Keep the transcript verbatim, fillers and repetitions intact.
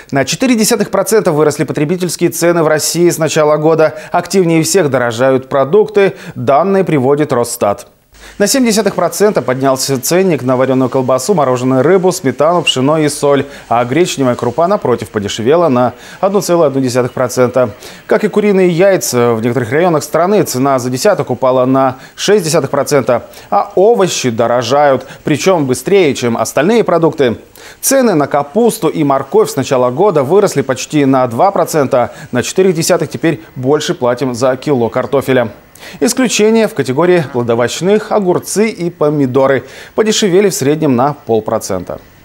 На четыре десятых процента выросли потребительские цены в России с начала года. Активнее всех дорожают продукты. Данные приводит Росстат. На семь десятых процента поднялся ценник на вареную колбасу, мороженую рыбу, сметану, пшено и соль. А гречневая крупа, напротив, подешевела на одну целую одну десятую процента. Как и куриные яйца, в некоторых районах страны цена за десяток упала на шесть десятых процента. А овощи дорожают, причем быстрее, чем остальные продукты. Цены на капусту и морковь с начала года выросли почти на два процента. На четыре десятых теперь больше платим за кило картофеля. Исключение в категории плодовочных: огурцы и помидоры подешевели в среднем на полпроцента.